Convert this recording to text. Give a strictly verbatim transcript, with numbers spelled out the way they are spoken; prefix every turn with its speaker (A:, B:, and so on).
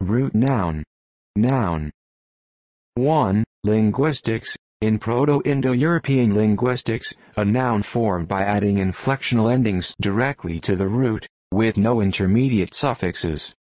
A: Root noun. Noun. one. Linguistics. In Proto-Indo-European linguistics, a noun formed by adding inflectional endings directly to the root, with no intermediate suffixes.